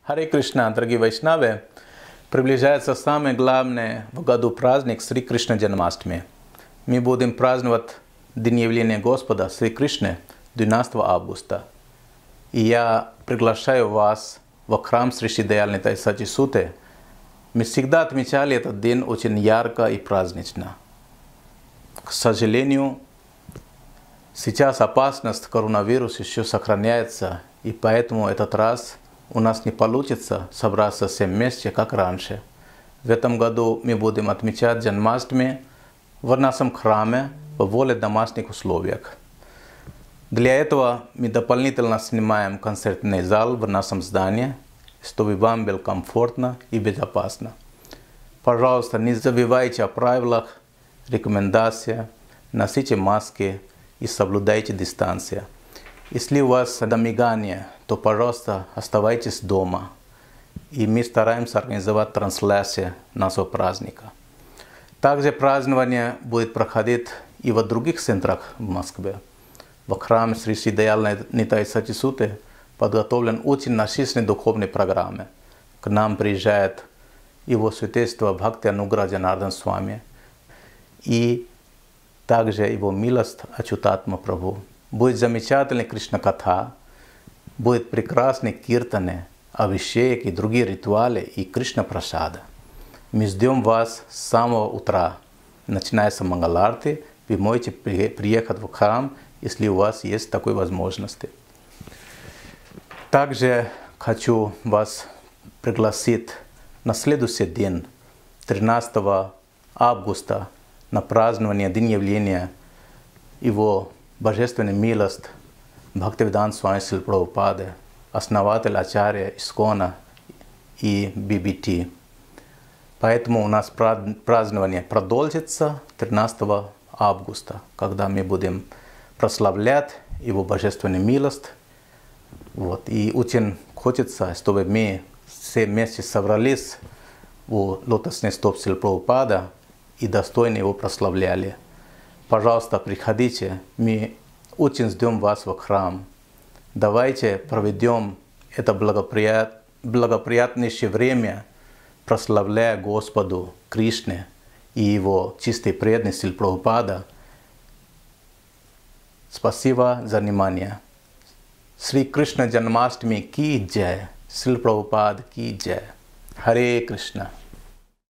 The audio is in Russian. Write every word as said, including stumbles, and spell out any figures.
Харе Кришна, дорогие вайшнавы! Приближается самый главный в году праздник Шри Кришна Джанмаштми. Мы будем праздновать День явления Господа Шри Кришны двенадцатого августа. И я приглашаю вас в храм Шри Шри Даял Нитай Сачи Суте. Мы всегда отмечали этот день очень ярко и празднично. К сожалению, сейчас опасность коронавируса еще сохраняется, и поэтому этот раз у нас не получится собраться всем вместе, как раньше. В этом году мы будем отмечать Джанмаштми в нашем храме в более домашних условиях. Для этого мы дополнительно снимаем концертный зал в нашем здании, чтобы вам было комфортно и безопасно. Пожалуйста, не забывайте о правилах, рекомендациях, носите маски и соблюдайте дистанцию. Если у вас домигание, то, пожалуйста, оставайтесь дома. И мы стараемся организовать трансляцию нашего праздника. Также празднование будет проходить и в других центрах в Москве. В храме Шри Шри Даял Нитай Сачи Суте подготовлен очень насыщенной духовной программы. К нам приезжает его святейство Бхакти Ануграх Джанардан Свами и также его милость Ачутатма Прабху. Будет замечательный Кришна-катха, будет прекрасный киртаны, абхишек и другие ритуалы и Кришна-прасада. Мы ждем вас с самого утра, начиная с Мангаларти. Вы можете приехать в храм, если у вас есть такой возможности. Также хочу вас пригласить на следующий день, тринадцатого августа, на празднование День явления его Божественной милость Бхактивиданта Свами Шрила Прабхупады, основатель Ачарья Искона и би би ти. Поэтому у нас празднование продолжится тринадцатого августа, когда мы будем прославлять его Божественную милость. Вот. И очень хочется, чтобы мы все вместе собрались у лотосных стоп Шрила Прабхупады и достойно его прославляли. Пожалуйста, приходите, мы очень ждем вас в храм. Давайте проведем это благоприят... благоприятнейшее время, прославляя Господу Кришне и его чистой преданности Шрила Прабхупады. Спасибо за внимание. Шри Кришна Джанмаштми ки джай, Шрила Прабхупада ки джай. Харе Кришна.